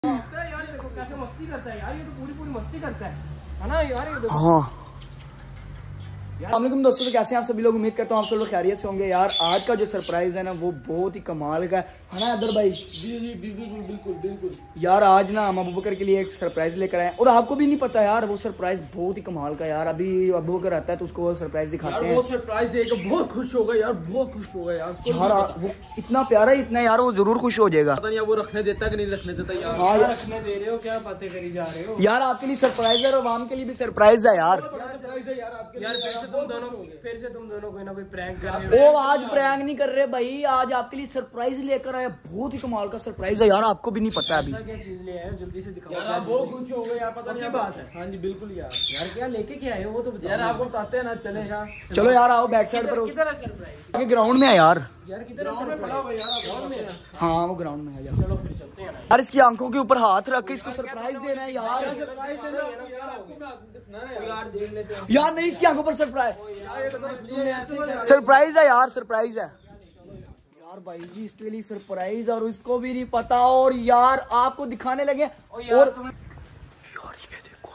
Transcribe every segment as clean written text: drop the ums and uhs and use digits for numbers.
यार देखो कैसे मस्ती करता है यार, ये तो पूरी मस्ती करता है ना यार ये देखो। हाँ वालेकुम दोस्तों, तो कैसे हैं आप सभी लोग। उम्मीद करता हूँ आप सब लोग खैरियत से होंगे। यार आज का जो सरप्राइज है ना वो बहुत ही कमाल का है ना अदर भाई। जी बिल्कुल। यार आज ना हम अबू बकर के लिए एक सरप्राइज लेकर आए और आपको भी नहीं पता यार वो सरप्राइज बहुत ही कमाल का। यार अभी अबू बकर आता है तो उसको वो सरप्राइज दिखाते हैं। वो सरप्राइज देकर बहुत खुश होगा यार, बहुत खुश होगा यार। वो इतना प्यारा इतना यार, वो जरूर खुश हो जाएगा। पता नहीं वो रखने देता कि नहीं रखने देता यार। हाँ यार रखने दे रहे हो, क्या बातें करी जा रहे हो यार। आपके लिए सरप्राइज है और आवाम के लिए भी सरप्राइज है यार। सरप्राइज है यार आपके लिए। फिर से तुम दोनों कोई ना कोई प्रैंक कर रहे हो। ओ आज प्रैंक नहीं कर रहे भाई, आज आपके लिए सरप्राइज लेकर आए। बहुत ही कमाल का सरप्राइज है यार, आपको भी नहीं पता अभी। क्या चीज ले आए जल्दी से दिखाओ यार। आप बहुत खुश हो गए यार, पता नहीं बात है। हाँ जी बिल्कुल यार। यार क्या लेके क्या आए हो वो तो बताओ यार। आपको बताते हैं ना। चले चलो यार आओ बैक साइड पर। किधर है सरप्राइज? आगे ग्राउंड में है यार। यार किधर है सरप्राइज? हाँ वो ग्राउंड में है यार। चलो फिर चलते हैं ना यार। इसकी आंखों के ऊपर हाथ रख के इसको सरप्राइज देना है यार। यार देख लेते हैं यार नहीं, इसकी आंखों पर सरप्राइज सरप्राइज है यार, सरप्राइज है यार भाई जी। इसके लिए सरप्राइज और उसको भी नहीं पता। और यार आपको दिखाने लगे और यार ये देखो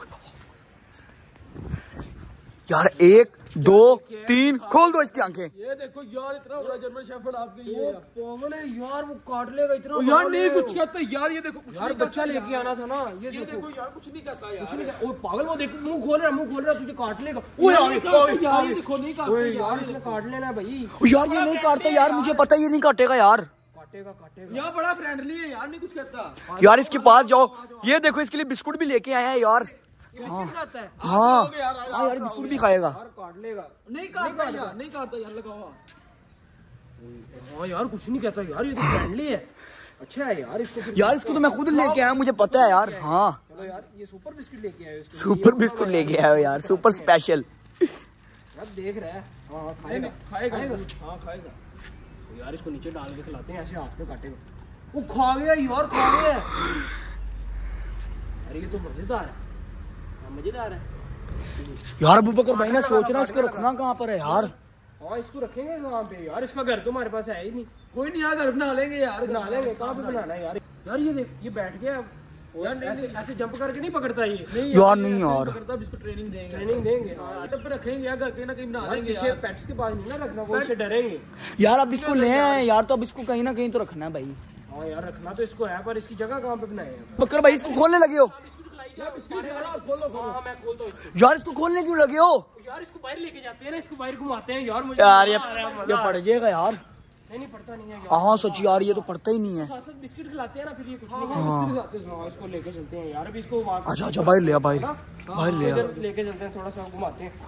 यार, 1 2 3 खोल दो इसकी आंखें। ये देखो यार, इतना बड़ा जर्मन शेफर्ड आपके लिए। पागल है यार, वो काट लेगा इतना यार। नहीं कुछ कहता यार, ये देखो यार बच्चा लेके आना था ना। ये देखो यार, कुछ नहीं कहता यार। कुछ नहीं। ओ पागल, वो देखो मुंह खोल रहा तुझे काट लेगा। ओ यार ये देखो नहीं काटता यार, इसने काट लेना भाई। यार ये नहीं काटता यार, मुझे पता ये नहीं काटेगा यार। काटेगा यार, बड़ा फ्रेंडली है यार, नहीं कुछ कहता यार। इसके पास जाओ, ये देखो इसके लिए बिस्कुट भी लेके आया है यार। हाँ यार बिस्कुट भी खाएगा। काट लेगा। नहीं काटता यार, लगाओ। हाँ यार कुछ नहीं कहता यार, ये तो फ्रेंडली है। अच्छा है यार इसको। यार इसको तो मैं खुद लेके आया, मुझे पता है यार। हाँ चलो यार, ये सुपर बिस्किट लेके आए। सुपर बिस्कुट लेके आया हो यार, सुपर स्पेशल। यार देख रहा है। हाँ खाएगा। हाँ खाएगा यार। इसको नीचे डाल के खिलाते हैं, ऐसे हाथ में काटेगा। वो खा गया यार, खा गया। अरे ये तो मजेदार है, मजेदार है यार। अबू बकर भाई ना सोच रहा है इसको रखना कहाँ पर है यार। हाँ इसको रखेंगे कहाँ पे यार? इसका घर तो हमारे पास है ही नहीं। कोई नहीं यार, घर बना लेंगे यार। बना लेंगे, कहाँ पे बनाना है यार? यार ये देख, ये बैठ गया यार। ऐसे जंप करके नहीं पकड़ता ये। यार नहीं यार, इसको ट्रेनिंग देंगे। तब पे रखेंगे यार, घर ना कहीं बना देंगे। पीछे पेट्स के पास नहीं ना रखना, वो इससे डरेंगे यार। अब इसको ले आए यार, तो अब इसको कहीं ना कहीं तो रखना है भाई। हाँ यार रखना तो इसको है, पर इसकी जगह कहाँ पे बनाए? बकर भाई इसको खोलने लगे हो यार। इसको खोलने क्यों लगे हो यार? इसको बाहर लेके जाते हैं ना, इसको बाहर घुमाते हैं यार। मुझे यार ये पड़ जाएगा यार। नहीं पड़ता नहीं है। हाँ सच यार, ये तो पड़ता ही नहीं है। बिस्किट खिलाते हैं ना, फिर ये कुछ नहीं। इसको लेके चलते हैं यार। अभी इसको अच्छा बाहर ले आ, बाहर ले आ। लेके चलते हैं, थोड़ा सा घुमाते हैं।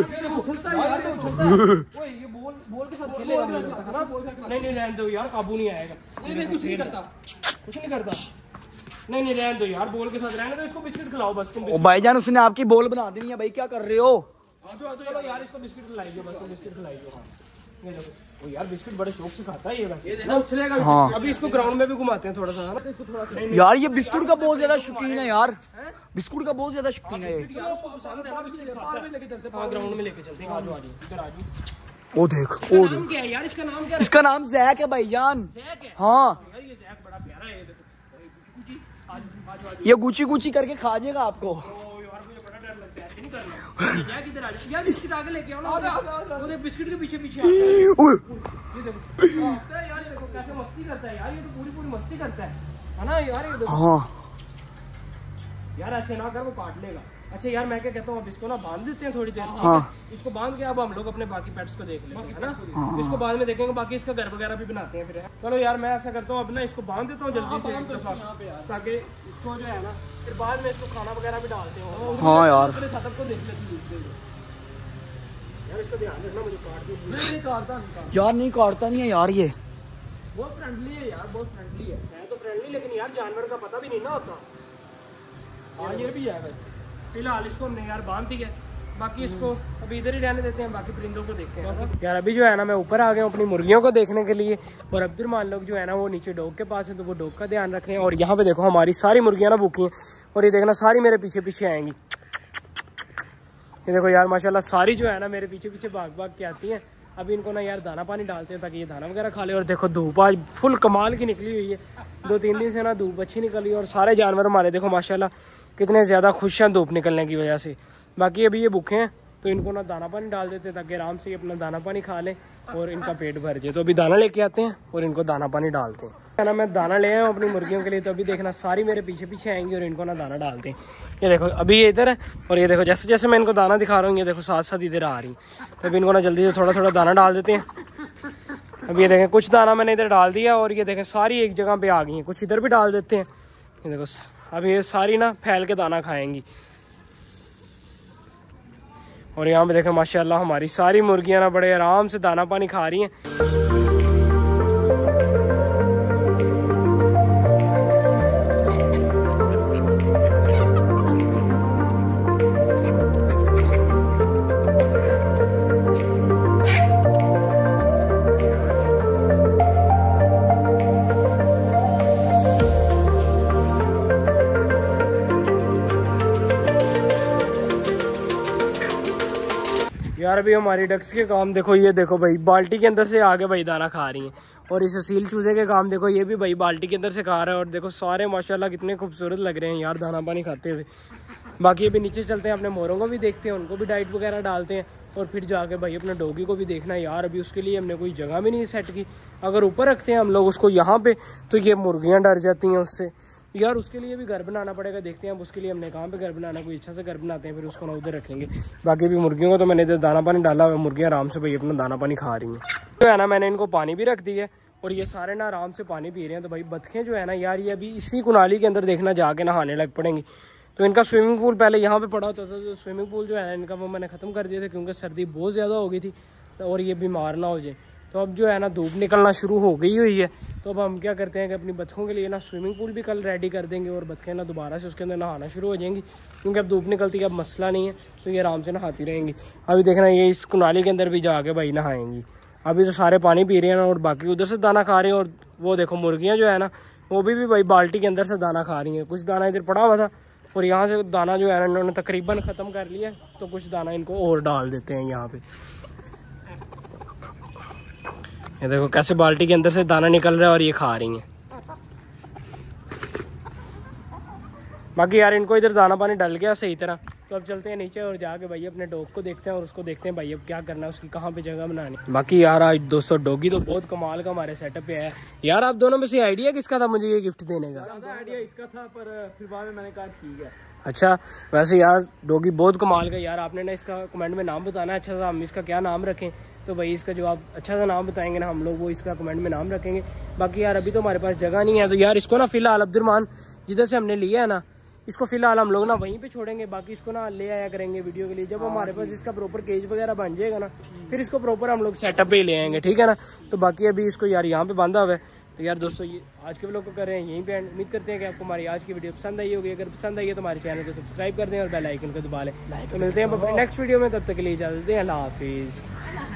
ये बोल के साथ खेलेगा। नहीं रहने दो यार, काबू नहीं आएगा। नहीं कुछ नहीं करता। नहीं रहने दो यार, बोल के साथ रहने दो। इसको बिस्किट खिलाओ बस तुम। भाईजान उसने आपकी बोल बना दी है भाई, क्या कर रहे हो? चलो यार, इसको बिस्किट खिलाइए बस, तुम बिस्किट खिलाइए। वो यार बिस्किट बड़े शौक से खाता है ये वैसे। हाँ अभी इसको ग्राउंड में भी घुमाते हैं थोड़ा सा। इसको थोड़ा सा यार, ये बिस्कुट का बहुत ज्यादा शौकीन है यार। बिस्कुट का बहुत ज्यादा शौकीन है ये। ग्राउंड में लेके चलते हैं। ओ देख क्या है यार? इसका नाम क्या है? इसका नाम जैक है भाईजान। हाँ यार ये जैक बड़ा प्यारा है। ये गुची करके खा जाएगा आपको। यार बिस्किट आगे लेके आओ ना। वो बिस्किट के पीछे आता है। यार देखो कैसे मस्ती करता है यार, ये तो पूरी मस्ती करता है ना यार। ये देखो हाँ यार, ऐसे ना कर, वो काट लेगा। अच्छा यार मैं क्या कहता हूँ, अब इसको ना बांध देते हैं थोड़ी देर। हाँ इसको बांध के अब हम लोग अपने बाकी पेट्स को देख लेते हैं ना। इसको बाद में देखेंगे, बाकी इसका घर वगैरह भी बनाते हैं फिर। चलो यार मैं ऐसा करता हूँ, अब ना इसको बांध देता हूँ जल्दी से, ताकि इसको जो है ना फिर बाद में इसको खाना वगैरह भी डालते हैं। हाँ यार सेटअप को देख लेते हैं यार। इसका ध्यान रखना, मुझे काट दो। नहीं काटता यार, नहीं काटता नहीं है यार। ये बहुत फ्रेंडली है यार, बहुत फ्रेंडली है तो फ्रेंडली, लेकिन यार जानवर का पता भी नहीं ना होता। हाँ ये भी है वैसे। फिलहाल इसको हमने यार बांध दिया, बाकी इसको अभी इधर ही रहने देते हैं, बाकी परिंदों को देखते हैं यार। अभी जो है ना मैं ऊपर आ गया हूँ अपनी मुर्गियों को देखने के लिए, और अब्दुलरहमान लोग जो है ना वो नीचे डॉग के पास है, तो वो डॉग का ध्यान रख रहे हैं। और यहाँ पे देखो हमारी सारी मुर्गियाँ ना भूखी हैं, और ये देखना सारी मेरे पीछे आएंगी। ये देखो यार माशाल्लाह सारी जो है ना मेरे पीछे भाग के आती हैं। अभी इनको ना यार दाना पानी डालते हैं ताकि ये दाना वगैरह खा ले। और देखो धूप आज फुल कमाल की निकली हुई है, 2-3 दिन से ना धूप अच्छी निकली और सारे जानवर हमारे देखो माशाल्लाह कितने ज़्यादा खुश हैं धूप निकलने की वजह से। बाकी अभी ये भूखे हैं तो इनको ना दाना पानी डाल देते हैं ताकि आराम से ये अपना दाना पानी खा लें और इनका पेट भर जाए। तो अभी दाना लेके आते हैं और इनको दाना पानी डालते हैं। है ना, मैं दाना ले आया हूँ अपनी मुर्गियों के लिए, तो अभी देखना सारी मेरे पीछे पीछे आएंगी और इनको ना दाना डालते हैं। ये देखो अभी ये इधर है और ये देखो जैसे जैसे मैं इनको दाना दिखा रहा हूँ ये देखो साथ साथ इधर आ रही। तो अभी इनको ना जल्दी से थोड़ा थोड़ा दाना डाल देते हैं। अभी ये देखें कुछ दाना मैंने इधर डाल दिया और ये देखें सारी एक जगह पे आ गई हैं, कुछ इधर भी डाल देते हैं। ये देखो अभी ये सारी ना फैल के दाना खाएंगी। और यहाँ पे देखें माशाल्लाह हमारी सारी मुर्गियाँ ना बड़े आराम से दाना पानी खा रही हैं। यार अभी हमारी डक्स के काम देखो, ये देखो भाई बाल्टी के अंदर से आगे भाई दाना खा रही हैं। और इस असील चूजे के काम देखो, ये भी भाई बाल्टी के अंदर से खा रहा है। और देखो सारे माशाल्लाह कितने खूबसूरत लग रहे हैं यार दाना पानी खाते हुए। बाकी अभी नीचे चलते हैं, अपने मोरों को भी देखते हैं, उनको भी डाइट वगैरह डालते हैं और फिर जाके भाई अपने डॉगी को भी देखना है यार। अभी उसके लिए हमने कोई जगह भी नहीं सेट की, अगर ऊपर रखते हैं हम लोग उसको यहाँ पे तो ये मुर्गियाँ डर जाती हैं उससे यार। उसके लिए भी घर बनाना पड़ेगा, देखते हैं अब उसके लिए हमने कहाँ पे घर बनाना, कोई अच्छा से घर बनाते हैं फिर उसको ना उधर रखेंगे। बाकी भी मुर्गियों को तो मैंने इधर दाना पानी डाला हुआ, मुर्गियाँ आराम से भाई अपना दाना पानी खा रही हैं। तो है ना मैंने इनको पानी भी रख दी है और ये सारे ना आराम से पानी पी रहे हैं। तो भाई बतखें जो है ना यार ये अभी इसी कुनाली के अंदर देखना जाके नहाने लग पड़ेंगी। तो इनका स्विमिंग पूल पहले यहाँ पे पड़ा होता था, तो स्विमिंग पूल जो है ना इनका वो मैंने ख़त्म कर दिया था क्योंकि सर्दी बहुत ज़्यादा हो गई थी और ये बीमार ना हो जाए। तो अब जो है ना धूप निकलना शुरू हो गई हुई है, तो अब हम क्या करते हैं कि अपनी बतखों के लिए ना स्विमिंग पूल भी कल रेडी कर देंगे और बतखें ना दोबारा से उसके अंदर नहाना शुरू हो जाएंगी क्योंकि अब धूप निकलती है, अब मसला नहीं है, तो ये आराम से नहाती रहेंगी। अभी देखना ये इस कुनाली के अंदर भी जाके भाई नहाएंगी। अभी तो सारे पानी पी रहे हैं और बाकी उधर से दाना खा रहे हैं। और वो देखो मुर्गियाँ जो है ना वो भी भाई बाल्टी के अंदर से दाना खा रही हैं। कुछ दाना इधर पड़ा हुआ था और यहाँ से दाना जो है ना इन्होंने तकरीबन ख़त्म कर लिया, तो कुछ दाना इनको और डाल देते हैं यहाँ पे। ये देखो कैसे बाल्टी के अंदर से दाना निकल रहा है और ये खा रही हैं। बाकी यार इनको इधर दाना पानी डल गया सही तरह, तो अब चलते हैं नीचे और जाके भाई अपने डॉग को देखते हैं और उसको देखते हैं भाई अब क्या करना है, उसकी कहाँ पे जगह बनानी। बाकी यार आज दोस्तों डॉगी तो बहुत कमाल का हमारे सेटअप पे है यार। आप दोनों में से आइडिया किसका था मुझे ये गिफ्ट देने का? आइडिया इसका था पर फिर बाद में मैंने कहा ठीक है। अच्छा वैसे यार डॉगी बहुत कमाल का यार। आपने ना इसका कमेंट में नाम बताना है अच्छा सा, हम इसका क्या नाम रखें। तो भाई इसका जो आप अच्छा सा नाम बताएंगे ना हम लोग वो इसका कमेंट में नाम रखेंगे। बाकी यार अभी तो हमारे पास जगह नहीं है, तो यार इसको ना फिलहाल अब्दुर्रहमान जिधर से हमने लिया है ना इसको फिलहाल हम लोग ना वहीं पे छोड़ेंगे। बाकी इसको ना ले आया करेंगे वीडियो के लिए, जब हमारे पास इसका प्रॉपर केज वगैरह बन जाएगा ना फिर इसको प्रॉपर हम लोग सेटअप पे ही ले आएंगे, ठीक है ना। तो बाकी अभी इसको यार यहाँ पे बांधा हुआ है। तो यार दोस्तों ये आज के व्लॉग को कर रहे हैं यहीं पे एंड। उम्मीद करते हैं कि आपको हमारी आज की वीडियो पसंद आई होगी। अगर पसंद आई है तो हमारे चैनल को सब्सक्राइब कर दें और बेल आइकन को दबा लें। तो मिलते हैं नेक्स्ट वीडियो में, तब तक के लिए इजाजत दें। अल्लाह हाफिज़।